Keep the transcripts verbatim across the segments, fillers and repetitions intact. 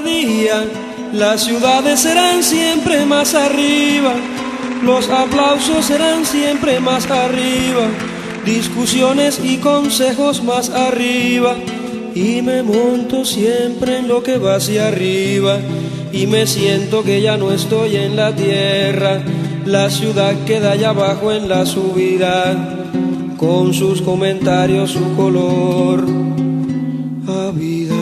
día las ciudades serán siempre más arriba, los aplausos serán siempre más arriba, discusiones y consejos más arriba, y me monto siempre en lo que va hacia arriba, y me siento que ya no estoy en la tierra, la ciudad queda allá abajo en la subida, con sus comentarios, su color a vida.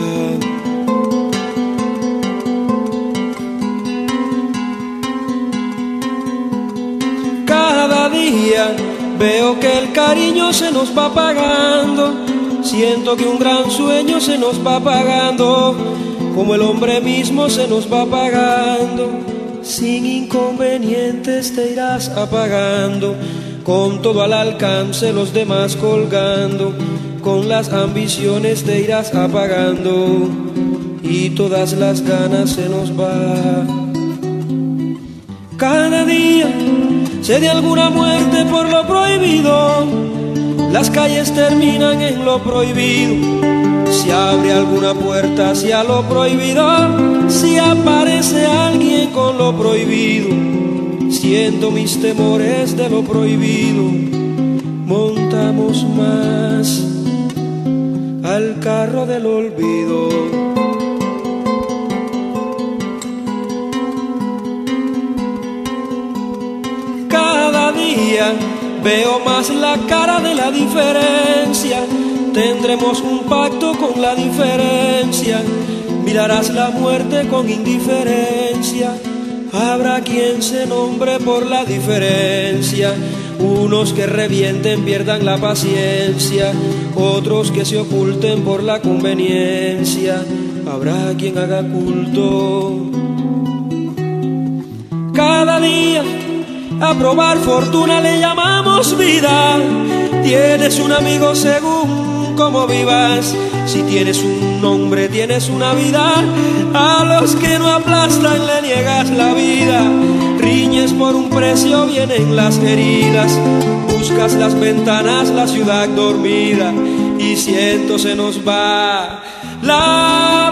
Cada día veo que el cariño se nos va apagando, siento que un gran sueño se nos va apagando, como el hombre mismo se nos va apagando. Sin inconvenientes te irás apagando, con todo al alcance los demás colgando, con las ambiciones te irás apagando, y todas las ganas se nos va. Cada día sé de alguna muerte por lo prohibido, las calles terminan en lo prohibido, si abre alguna puerta hacia lo prohibido, si aparece alguien con lo prohibido, siento mis temores de lo prohibido, montamos más al carro del olvido. Cada día veo más la cara de la diferencia, tendremos un pacto con la diferencia, mirarás la muerte con indiferencia, habrá quien se nombre por la diferencia, unos que revienten, pierdan la paciencia, otros que se oculten por la conveniencia, habrá quien haga culto. Cada día a probar fortuna le llamamos vida, tienes un amigo según como vivas, si tienes un nombre tienes una vida, a los que no aplastan le niegas la vida, riñes por un precio, vienen las heridas, buscas las ventanas, la ciudad dormida, y siento se nos va la